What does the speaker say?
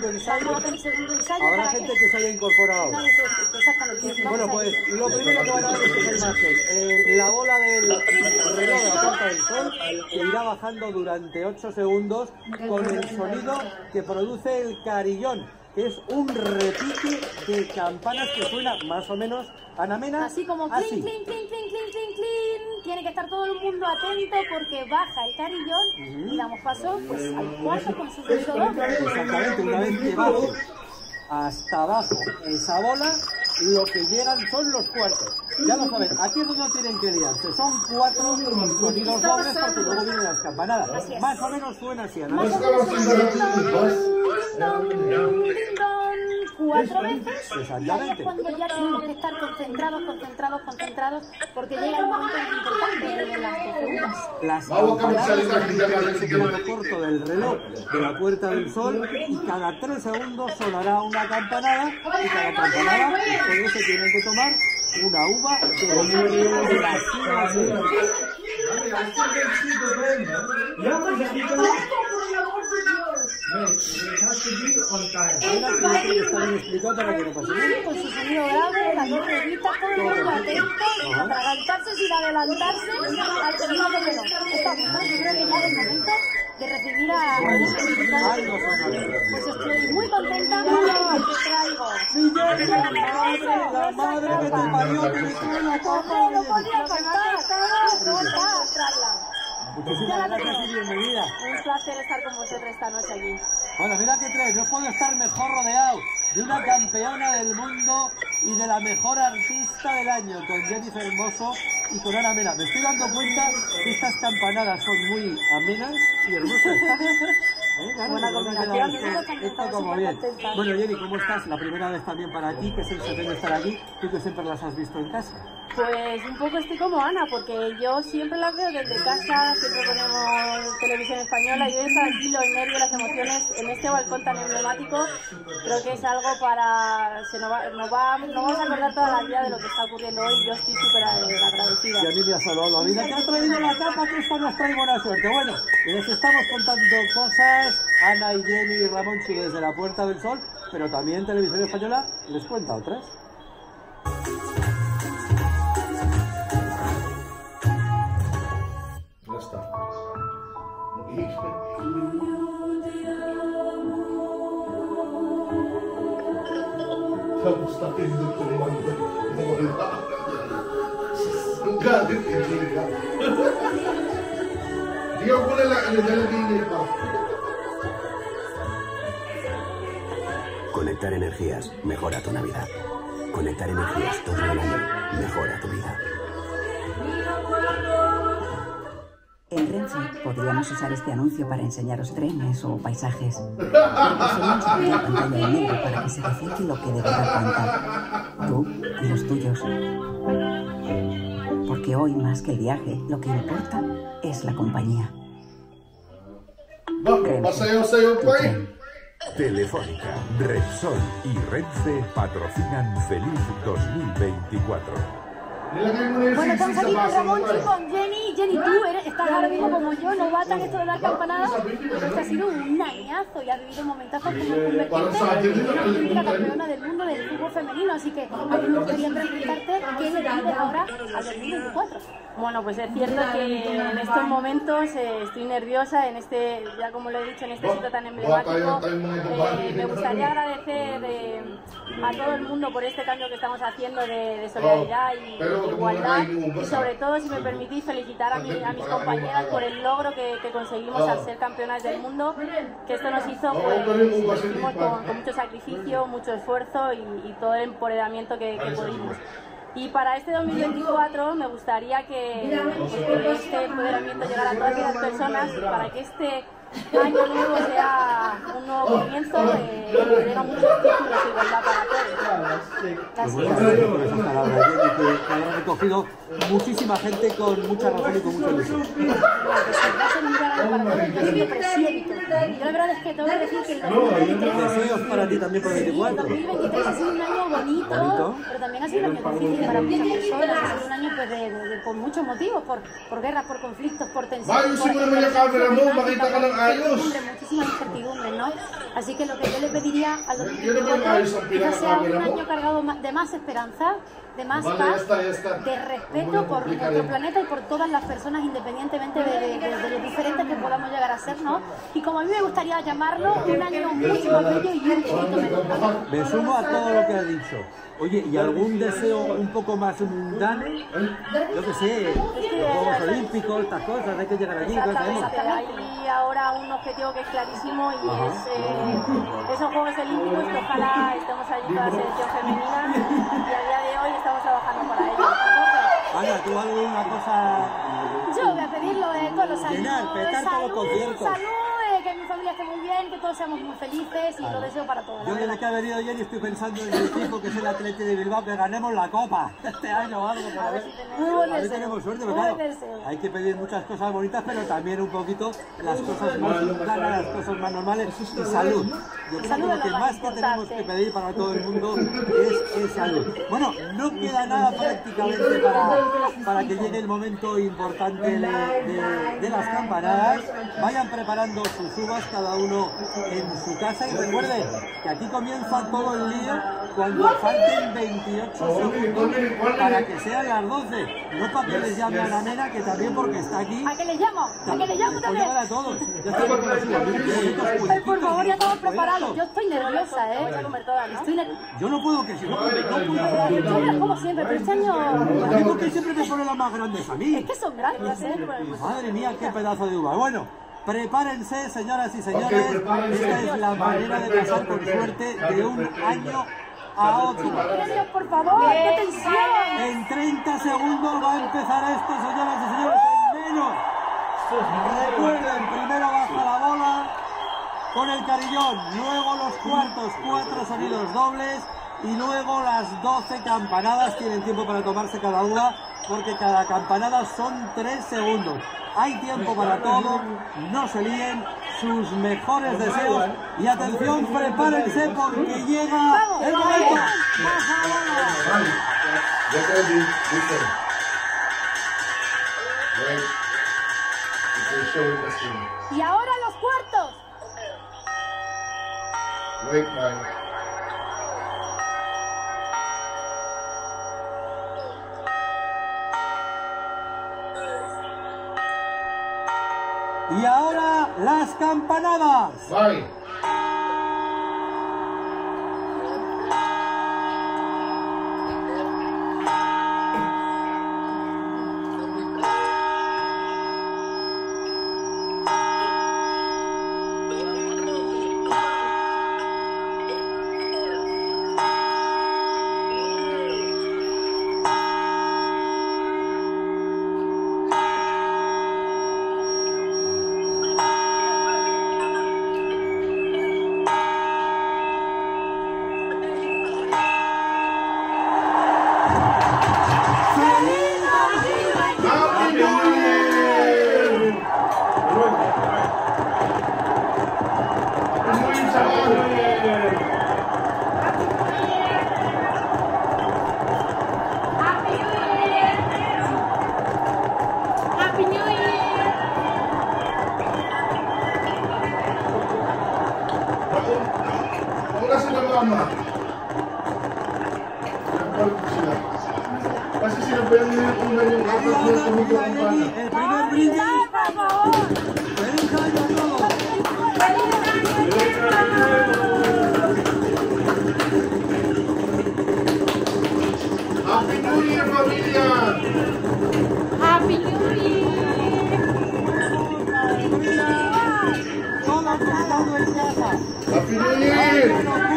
ensayo. Habrá gente que se haya incorporado. Bueno, pues lo primero que van a ver es el máster. La bola del reloj de la Puerta del Sol que irá bajando durante 8 segundos con el sonido que produce el carillón, que es un repique de campanas que suena más o menos, Ana Mena, así como clink, clink, clink, clink, clink, clink, clink. Tiene que estar todo el mundo atento porque baja el carillón y damos paso pues al cuarto con su sonido doble. Exactamente, una vez que baje hasta abajo esa bola, lo que llegan son los cuartos. Ya lo saben, aquí es donde tienen que liarse. Son 4 sonidos dobles porque luego vienen las campanadas. Más o menos suena así, Ana. 4 veces. Exactamente. Y ahí es cuando ya tenemos que estar concentrados, porque llega el momento importante de las 12 horas. Las campanadas son el segundo corto del reloj de la Puerta del Sol y cada 3 segundos sonará una campanada y cada campanada ustedes se tienen que tomar una uva de las siglas de... Con su sonido grave, las dos revistas, todo el mundo atento, atragantarse sin adelantarse al sonido de reloj. Estamos, ¿no? Yo creo que ya es el momento de recibir a los invitados. Pues estoy muy contenta porque te traigo. La madre que te parió, que me trae la copa. No podía faltar, no está, traerla. Muchísimas gracias y bienvenida. Un placer estar con vosotros esta noche aquí. Bueno, mira que tres, no puedo estar mejor rodeado de una campeona del mundo y de la mejor artista del año, con Jennifer Hermoso y con Ana Mena. Me estoy dando cuenta que estas campanadas son muy amenas y hermosas. Buena combinación. Esto como bien. Bueno, Jenny, ¿cómo estás? La primera vez también para ti, que sensación de estar aquí, tú que siempre las has visto en casa. Pues un poco estoy como Ana, porque yo siempre las veo desde casa, siempre ponemos televisión española y ves aquí los nervios, las emociones en este balcón tan emblemático. Creo que es algo para... nos vamos a acordar toda la vida de lo que está ocurriendo hoy y yo estoy súper agradecida. Y a mí me ha salvado la vida que ha traído la capa, que esta nos trae buena suerte. Bueno, les estamos contando cosas, Ana y Jenny y Ramonchi desde la Puerta del Sol, pero también Televisión Española les cuenta otras. Ya está. Estamos haciendo Conectar energías mejora tu Navidad. Conectar energías todo el año mejora tu vida. En Renfe podríamos usar este anuncio para enseñaros trenes o paisajes. Solemos poner la pantalla en negro para que se refleje lo que de verdad cuenta. Tú y los tuyos. Porque hoy, más que el viaje, lo que importa es la compañía. Renfe. Telefónica, Repsol y Renfe patrocinan Feliz 2024. Bueno, estamos aquí con Ramonchi, con Jenny. Jenny, tú estás ahora mismo como yo, novata en esto de las campanadas, pero este ha sido un añazo y has vivido momentazos como convertirte en una auténtica campeona del mundo del fútbol femenino, así que a mí me gustaría preguntarte qué le pides ahora al 2024. Bueno, pues es cierto que en estos momentos estoy nerviosa, en este, ya como lo he dicho, en este sitio tan emblemático. Me gustaría agradecer a todo el mundo por este cambio que estamos haciendo de solidaridad y de igualdad, y sobre todo, si me permitís, felicitar a mis compañeras por el logro que conseguimos al ser campeonas del mundo, que esto nos hizo, pues, lo hicimos con mucho sacrificio, mucho esfuerzo y todo el empoderamiento que pudimos. Y para este 2024 me gustaría que este empoderamiento llegara a todas las personas, para que este año nuevo sea un nuevo comienzo, que tenga muchos títulos de igualdad para todos. Pues muchas gracias por esas palabras, Jenny, que han recogido muchísima gente con mucha razón y con mucha ilusión. Va a ser un año para todos, yo lo presiento. Yo la verdad es que tengo que decir que el 2023... Deseos para ti también por el 24. Sí, el 2023 ha sido un año bonito, pero también ha sido un año difícil para muchas personas, ha sido un año pues, por muchos motivos, por guerras, por conflictos, por tensiones, muchísimas incertidumbres, ¿no? Así que lo que yo le pediría al 2024 quizás sea un año cargado de más esperanza, de más paz, de respeto por nuestro planeta y por todas las personas, independientemente de lo diferentes que podamos llegar a ser, ¿no? Y como a mí me gustaría llamarlo, un año mucho más bello y un poquito menos. Me sumo a todo lo que has dicho. Oye, ¿y algún deseo un poco más mundano? Yo qué sé, los Juegos Olímpicos, estas cosas, hay que llegar allí. Hay ahora un objetivo que es clarísimo y es esos Juegos Olímpicos que ojalá estemos allí con la selección femenina y a día de hoy estamos trabajando para ello. Ana, ¿tú alguna cosa? Yo voy a pedirlo de todos los años. Petar todos los conciertos. Salud, que mi familia esté muy bien, que todos seamos muy felices y lo deseo para todos. Yo desde que ha venido Jenny estoy pensando en el equipo que es el Athletic de Bilbao, que ganemos la Copa este año o algo. A ver si tenemos suerte, pero claro, hay que pedir muchas cosas bonitas, pero también un poquito las cosas más mundanas, las cosas más normales y salud. Yo creo que lo que más que tenemos que pedir para todo el mundo es salud. Bueno, no queda nada prácticamente para que llegue el momento importante de las campanadas. Vayan preparando sus uvas cada uno en su casa y recuerden que aquí comienza todo el lío cuando falten 28 segundos para que sean las 12. No para que les llame a la nena, que también porque está aquí. ¿A qué les llamo? ¿A qué les llamo también? A todos. Ya estamos con las uvas. Por favor, ya estamos preparados. Yo estoy nerviosa, Yo no puedo que si no puedo. Como siempre, pero este año... ¿Por qué siempre te ponen las más grandes a mí? Es que son grandes, Madre mía, qué pedazo de uva. Bueno, prepárense, señoras y señores. Esta es la manera de pasar con suerte de un año a otro. Por favor, qué tensión. En 30 segundos va a empezar esto, señoras y señores, en menos. Recuerden, primero baja la bola con el carillón, luego los cuartos, 4 sonidos dobles y luego las 12 campanadas. Tienen tiempo para tomarse cada una porque cada campanada son 3 segundos. Hay tiempo para todo, no se líen, sus mejores deseos y atención, prepárense porque llega el momento. Y ahora los cuartos. Y ahora las campanadas. Happy New Year!